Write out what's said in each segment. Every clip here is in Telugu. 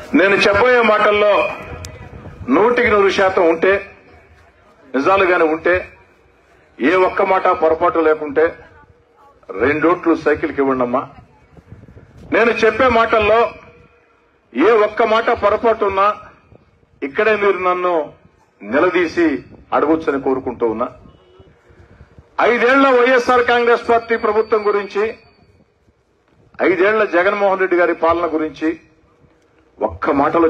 నేను చెప్పబోయే మాటల్లో 100% ఉంటే, నిజాలుగానే ఉంటే, ఏ ఒక్క మాట పొరపాటు లేకుంటే 2 ఓట్లు సైకిల్కి ఇవ్వండమ్మా. నేను చెప్పే మాటల్లో ఏ ఒక్క మాట పొరపాటు ఉన్నా ఇక్కడే మీరు నన్ను నిలదీసి అడగొచ్చని కోరుకుంటూ ఉన్నా. 5 ఏళ్ల వైఎస్ఆర్ కాంగ్రెస్ పార్టీ ప్రభుత్వం గురించి, 5 ఏళ్ల జగన్మోహన్ రెడ్డి గారి పాలన గురించి ఒక్క మాటలో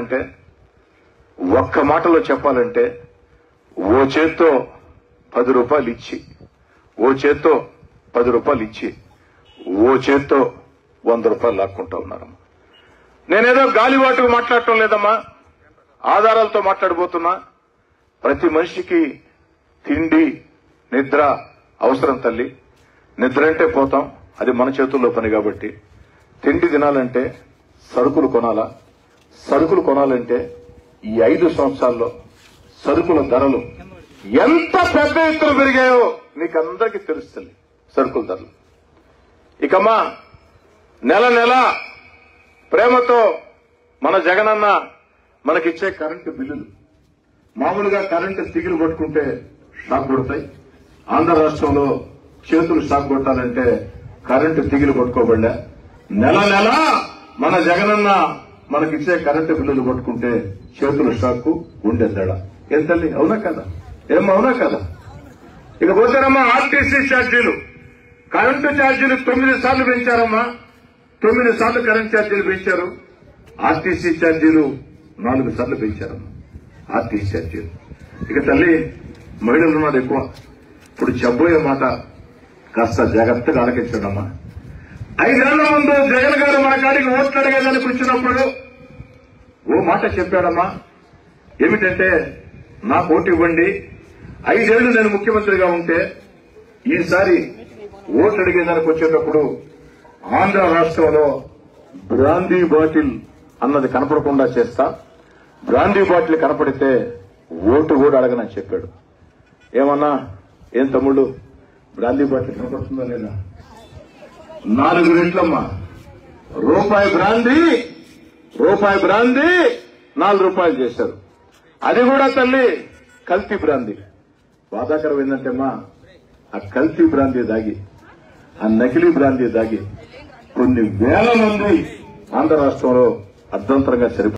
చెప్పాలంటే ఓ చేత్తో 10 రూపాయలు ఇచ్చి, ఓ చేత్తో 10 రూపాయలు ఇచ్చి, ఓ చేత్తో 100 రూపాయలు లాక్కుంటా ఉన్నారమ్మా. నేనేదో గాలివాటుకు మాట్లాడటం లేదమ్మా, ఆధారాలతో మాట్లాడబోతున్నా. ప్రతి మనిషికి తిండి, నిద్ర అవసరం తల్లి. నిద్ర అంటే పోతాం, అది మన చేతుల్లో పని కాబట్టి. తిండి తినాలంటే సరుకులు కొనాలా? సరుకులు కొనాలంటే ఈ 5 సంవత్సరాల్లో సరుకుల ధరలు ఎంత పెద్ద ఎత్తున పెరిగాయో మీకందరికీ తెలుస్తుంది. సరుకుల ధరలు ఇకమ్మా నెల నెల ప్రేమతో మన జగనన్న మనకిచ్చే కరెంటు బిల్లులు, మామూలుగా కరెంటు తీగలు పట్టుకుంటే షాక్ కొడతాయి. ఆంధ్ర రాష్ట్రంలో చేతులు షాక్ కొట్టాలంటే కరెంటు తీగలు పట్టుకోబడ్డా. నెల నెల మన జగనన్న మనకిచ్చే కరెంటు బిల్లులు పట్టుకుంటే చేతులు షాక్, గుండె తేడా. ఏం తల్లి, అవునా కదా? అవునా కదా? ఇక పోతారమ్మా ఆర్టీసీ ఛార్జీలు, కరెంటు ఛార్జీలు 9 సార్లు పెంచారమ్మా. 9 సార్లు కరెంటు ఛార్జీలు పెంచారు. ఆర్టీసీ ఛార్జీలు 4 సార్లు పెంచారమ్మా. ఆర్టీసీ ఛార్జీలు. ఇక తల్లి మహిళలు ఉన్నది ఎక్కువ. ఇప్పుడు చెప్పబోయే మాట కాస్త జాగ్రత్తగా ఆలకించడమ్మా. 5 ఏళ్ల ముందు జగన్ గారు మన కాడికి ఓట్లు అడిగేదానికి వచ్చినప్పుడు ఓ మాట చెప్పాడమ్మా. ఏమిటంటే, నాకు ఓటు ఇవ్వండి, 5 ఏళ్లు నేను ముఖ్యమంత్రిగా ఉంటే ఈసారి ఓట్లు అడిగేదానికి వచ్చేటప్పుడు ఆంధ్ర రాష్ట్రంలో బ్రాందీ బాటిల్ అన్నది కనపడకుండా చేస్తా, బ్రాందీ బాటిల్ కనపడితే ఓటు కూడా అడగనని చెప్పాడు. ఏమన్నా, ఏం తమ్ముడు, బ్రాందీ బాటిల్ కనపడుతుందా లేదా? 4 రెట్లమ్మా. రూపాయి బ్రాందీ 4 రూపాయలు చేశారు. అది కూడా తల్లి కల్తీ బ్రాందీ. బాధాకరం ఏంటంటే అమ్మా, ఆ కల్తీ బ్రాందీ దాగి, ఆ నకిలీ బ్రాందీ దాగి కొన్ని వేల మంది ఆంధ్ర రాష్ట్రంలో అర్ధంతరంగా చనిపోయారు.